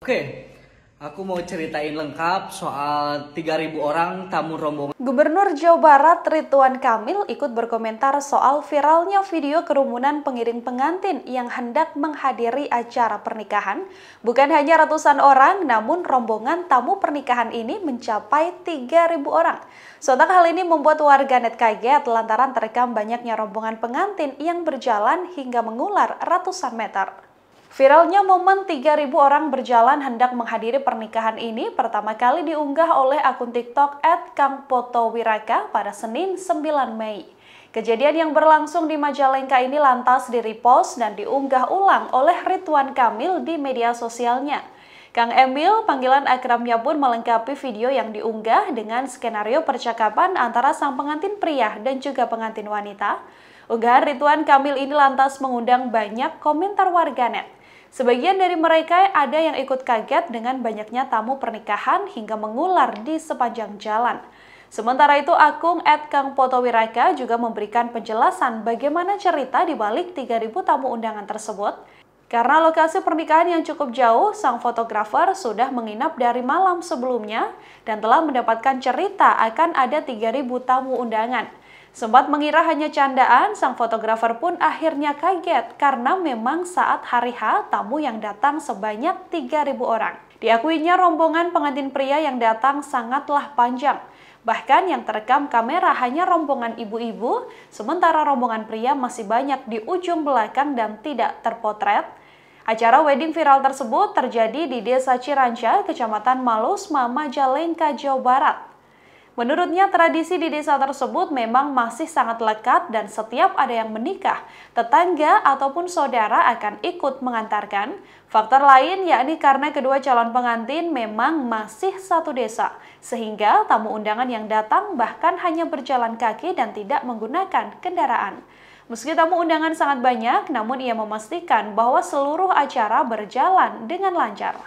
Oke, aku mau ceritain lengkap soal 3.000 orang tamu rombongan. Gubernur Jawa Barat Ridwan Kamil ikut berkomentar soal viralnya video kerumunan pengiring pengantin yang hendak menghadiri acara pernikahan. Bukan hanya ratusan orang, namun rombongan tamu pernikahan ini mencapai 3.000 orang. Sontak hal ini membuat warganet kaget lantaran terekam banyaknya rombongan pengantin yang berjalan hingga mengular ratusan meter. Viralnya momen 3.000 orang berjalan hendak menghadiri pernikahan ini pertama kali diunggah oleh akun TikTok @kangpotowiraka pada Senin 9 Mei. Kejadian yang berlangsung di Majalengka ini lantas di-repost dan diunggah ulang oleh Ridwan Kamil di media sosialnya. Kang Emil, panggilan akrabnya pun melengkapi video yang diunggah dengan skenario percakapan antara sang pengantin pria dan juga pengantin wanita. Unggahan Ridwan Kamil ini lantas mengundang banyak komentar warganet. Sebagian dari mereka ada yang ikut kaget dengan banyaknya tamu pernikahan hingga mengular di sepanjang jalan. Sementara itu, akun @kangpotowiraka juga memberikan penjelasan bagaimana cerita di balik 3.000 tamu undangan tersebut. Karena lokasi pernikahan yang cukup jauh, sang fotografer sudah menginap dari malam sebelumnya dan telah mendapatkan cerita akan ada 3.000 tamu undangan. Sempat mengira hanya candaan, sang fotografer pun akhirnya kaget karena memang saat hari H tamu yang datang sebanyak 3.000 orang. Diakuinya rombongan pengantin pria yang datang sangatlah panjang. Bahkan yang terekam kamera hanya rombongan ibu-ibu, sementara rombongan pria masih banyak di ujung belakang dan tidak terpotret. Acara wedding viral tersebut terjadi di Desa Ciranca, Kecamatan Malusma, Majalengka, Jawa Barat. Menurutnya, tradisi di desa tersebut memang masih sangat lekat dan setiap ada yang menikah, tetangga ataupun saudara akan ikut mengantarkan. Faktor lain yakni karena kedua calon pengantin memang masih satu desa, sehingga tamu undangan yang datang bahkan hanya berjalan kaki dan tidak menggunakan kendaraan. Meski tamu undangan sangat banyak, namun ia memastikan bahwa seluruh acara berjalan dengan lancar.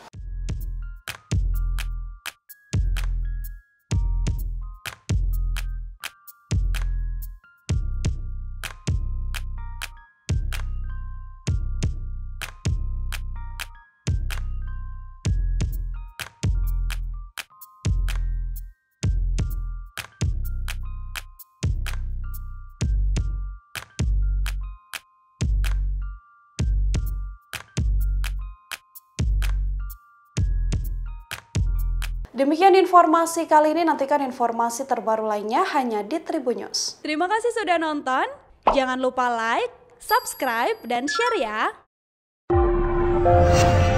Demikian informasi kali ini, nantikan informasi terbaru lainnya hanya di Tribun News. Terima kasih sudah nonton, jangan lupa like, subscribe, dan share ya!